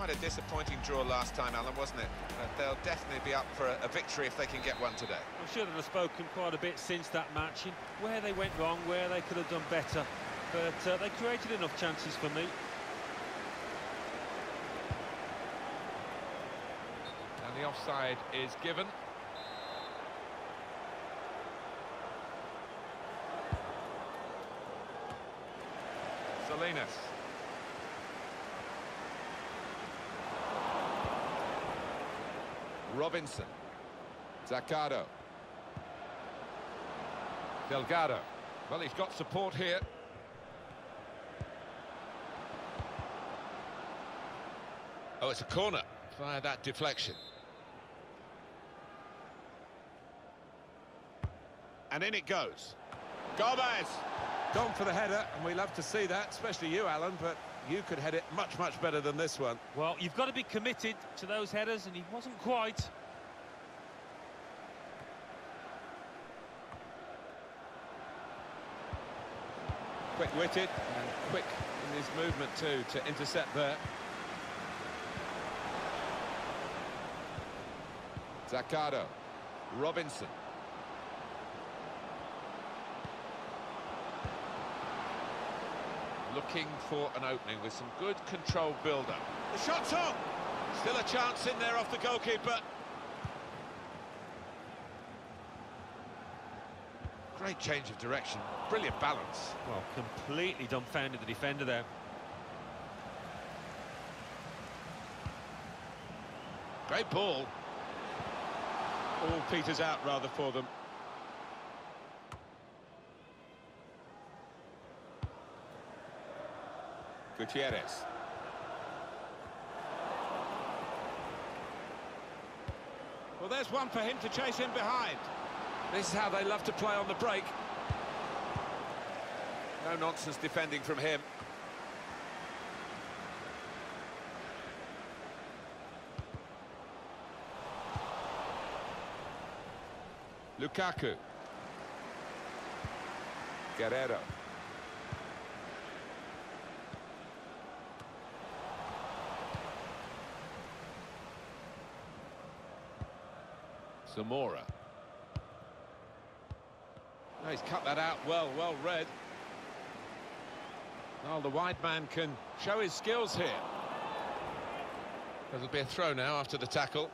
quite a disappointing draw last time, Alan, wasn't it? They'll definitely be up for a victory if they can get one today. I'm sure they've spoken quite a bit since that match, in where they went wrong, where they could have done better. But they created enough chances for me. And the offside is given. Salinas. Robinson. Zaccardo. Delgado. Well, he's got support here. Oh, it's a corner via that deflection. And in it goes. Gomez! Gone for the header, and we love to see that, especially you, Alan, but you could head it much, much better than this one. Well, you've got to be committed to those headers, and he wasn't quite. Quick-witted and quick in his movement too to intercept there. Zaccardo. Robinson. Looking for an opening with some good controlled build-up. The shot's on! Still a chance in there off the goalkeeper. Great change of direction, brilliant balance. Well, completely dumbfounded the defender there. Great ball. All peters out rather for them. Gutierrez. Well, there's one for him to chase in behind. This is how they love to play on the break. No nonsense defending from him. Lukaku. Guerrero. Zamora. Oh, he's cut that out well read. Well, the wide man can show his skills here. There'll be a throw now after the tackle.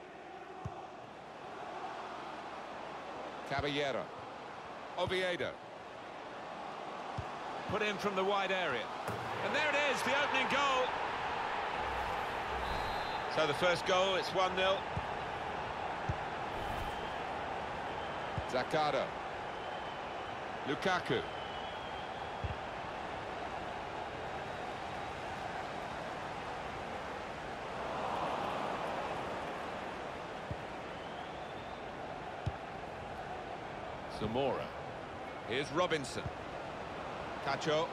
Caballero. Oviedo. Put in from the wide area. And there it is, the opening goal. So the first goal, it's 1-0. Zaccardo. Lukaku. Zamora. Here's Robinson. Cacho.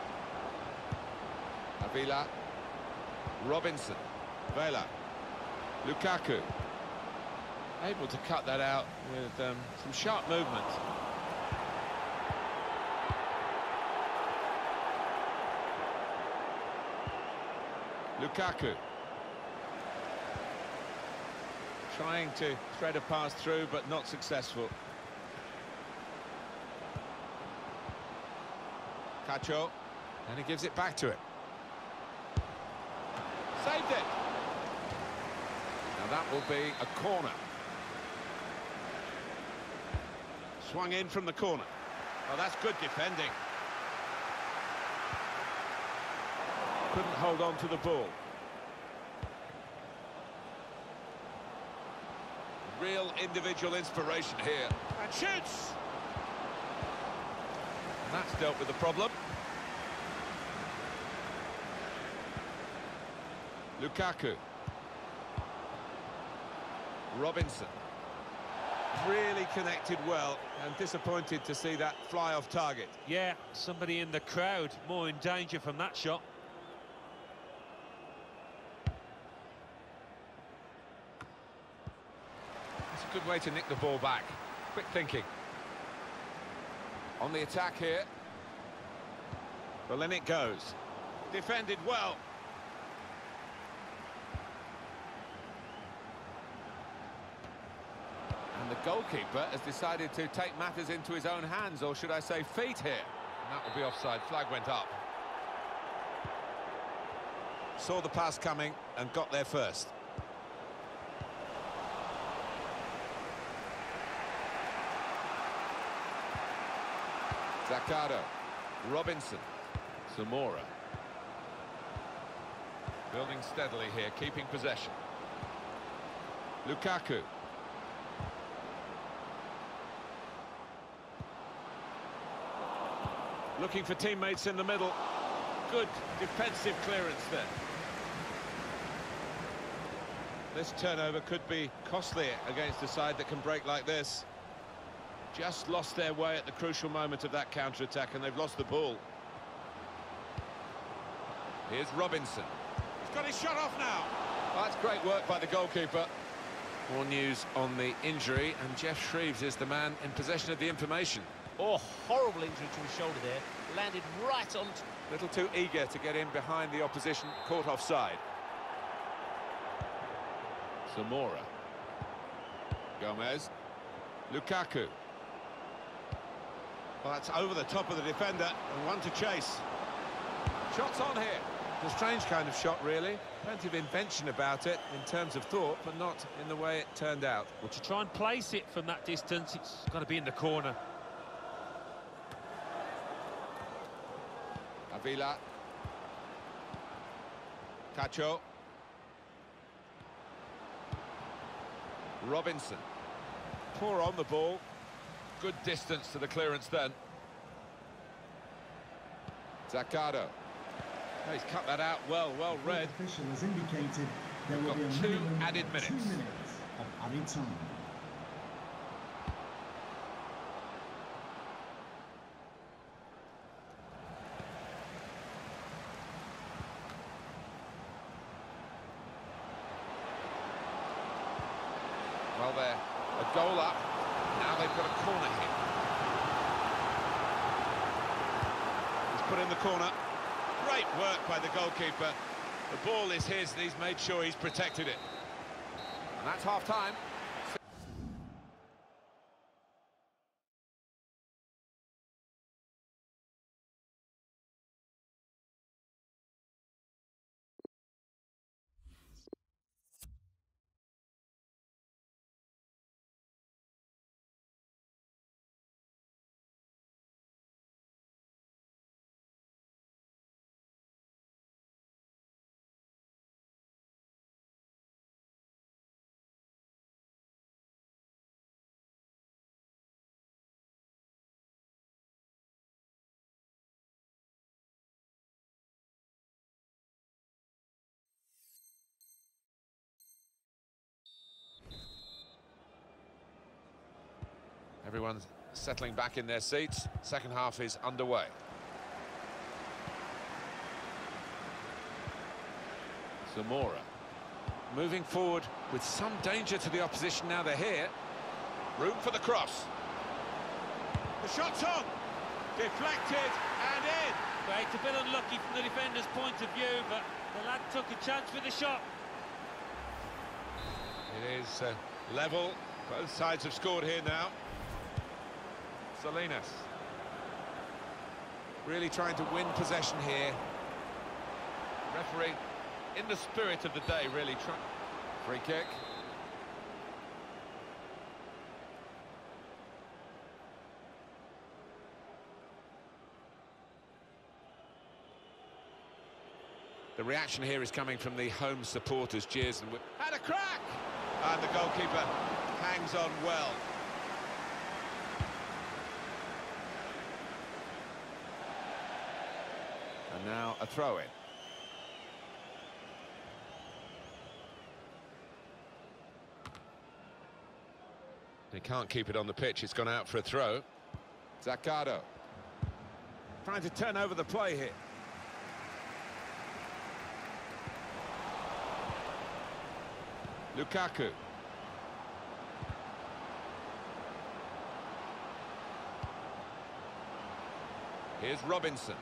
Avila. Robinson. Vela. Lukaku. Able to cut that out with some sharp movement. Lukaku. Trying to thread a pass through, but not successful. Cacho. And he gives it back to him. Saved it. Now that will be a corner. Swung in from the corner. Oh, that's good defending. Couldn't hold on to the ball. Real individual inspiration here. And shoots! And that's dealt with the problem. Lukaku. Robinson. Really connected well, and disappointed to see that fly off target. Yeah, somebody in the crowd more in danger from that shot. It's a good way to nick the ball back. Quick thinking. On the attack here. Well, in it goes. Defended well. And the goalkeeper has decided to take matters into his own hands, or should I say feet here. And that will be offside. Flag went up. Saw the pass coming and got there first. Zaccardo, Robinson, Zamora. Building steadily here, keeping possession. Lukaku. Looking for teammates in the middle. Good defensive clearance there. This turnover could be costly against a side that can break like this. Just lost their way at the crucial moment of that counter-attack, and they've lost the ball. Here's Robinson. He's got his shot off now. Well, that's great work by the goalkeeper. More news on the injury, and Geoff Shreeves is the man in possession of the information. Oh, horrible injury to his shoulder there. Landed right on... A little too eager to get in behind the opposition, caught offside. Zamora. Gomez. Lukaku. Well, that's over the top of the defender, and one to chase. Shots on here. It's a strange kind of shot, really. Plenty of invention about it in terms of thought, but not in the way it turned out. Well, to try and place it from that distance, it's got to be in the corner. Avila. Cacho. Robinson. Poor on the ball. Good distance to the clearance then. Zaccardo. Oh, he's cut that out well read. The official has indicated there will Got be a 2 minimum added of minutes. 2 minutes of added time. Well, they're a goal up. Now they've got a corner hit. He's put in the corner. Great work by the goalkeeper. The ball is his, and he's made sure he's protected it. And that's half-time. Everyone's settling back in their seats. Second half is underway. Zamora. Moving forward with some danger to the opposition now they're here. Room for the cross. The shot's on. Deflected and in. Well, it's a bit unlucky from the defender's point of view, but the lad took a chance with the shot. It is level. Both sides have scored here now. Salinas. Really trying to win possession here. Referee in the spirit of the day, really trying. Free kick. The reaction here is coming from the home supporters. Jeers and had a crack! And the goalkeeper hangs on well. And now a throw-in. He can't keep it on the pitch. It's gone out for a throw. Zaccardo. Trying to turn over the play here. Lukaku. Here's Robinson.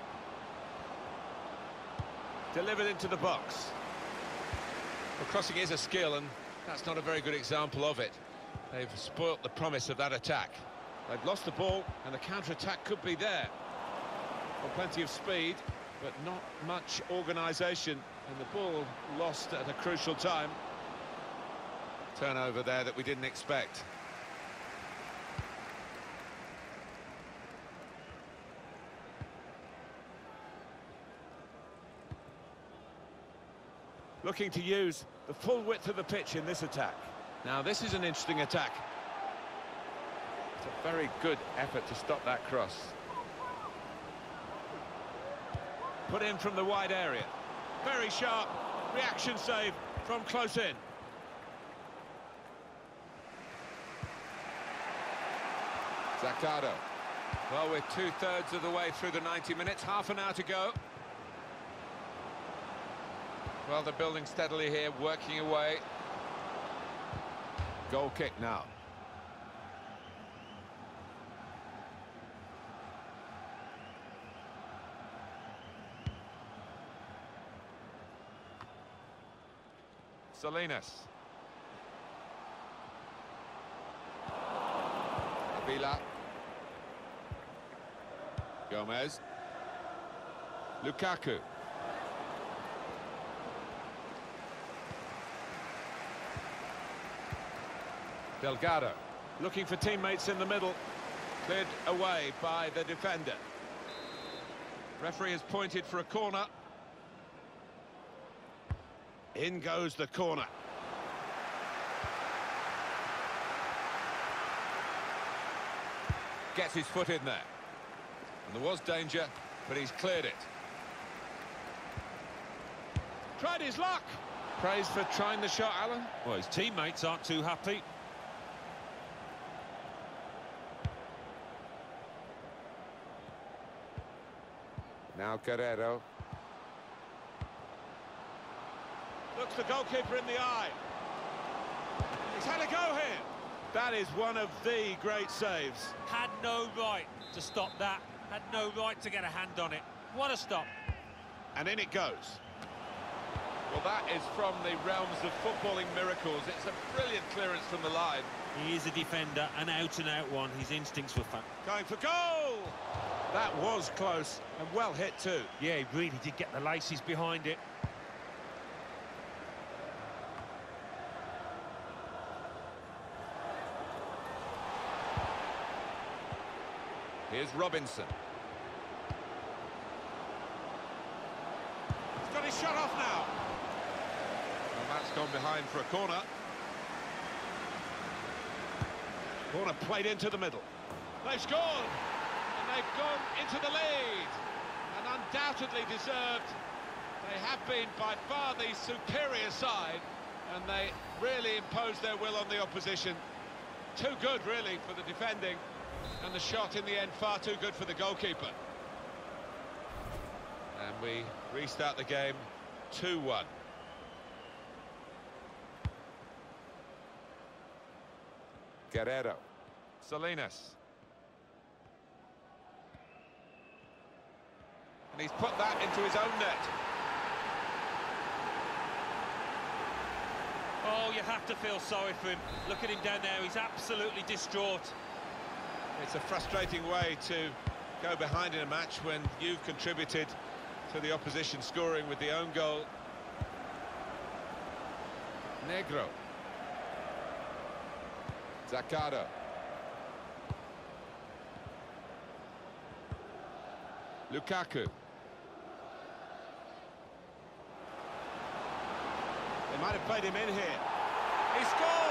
Delivered into the box. Well, crossing is a skill, and that's not a very good example of it. They've spoilt the promise of that attack. They've lost the ball, and the counter-attack could be there. Well, plenty of speed, but not much organisation, and the ball lost at a crucial time. Turnover there that we didn't expect. Looking to use the full width of the pitch in this attack. Now, this is an interesting attack. It's a very good effort to stop that cross. Put in from the wide area. Very sharp reaction save from close in. Zaccardo. Well, we're two-thirds of the way through the 90 minutes, half an hour to go. Well, they're building steadily here, working away. Goal kick now. Salinas. Avila. Gomez. Lukaku. Delgado. Looking for teammates in the middle. Cleared away by the defender. Referee has pointed for a corner. In goes the corner. Gets his foot in there. And there was danger, but he's cleared it. Tried his luck. Praise for trying the shot, Alan. Well, his teammates aren't too happy. Now Guerrero. Looks the goalkeeper in the eye. He's had a go here. That is one of the great saves. Had no right to stop that. Had no right to get a hand on it. What a stop. And in it goes. Well, that is from the realms of footballing miracles. It's a brilliant clearance from the line. He is a defender, an out-and-out one. His instincts were fun. Going for goal! That was close and well hit too. Yeah, he really did get the laces behind it. Here's Robinson. He's got his shot off now. Well, that's gone behind for a corner. Corner played into the middle. They've scored! And they've gone into the lead. And undoubtedly deserved. They have been by far the superior side. And they really imposed their will on the opposition. Too good, really, for the defending. And the shot in the end far too good for the goalkeeper. And we restart the game 2-1. Guerrero. Salinas. And he's put that into his own net. Oh, you have to feel sorry for him. Look at him down there. He's absolutely distraught. It's a frustrating way to go behind in a match when you've contributed to the opposition scoring with the own goal. Negro. Zaccardo. Lukaku. They might have played him in here. He scores!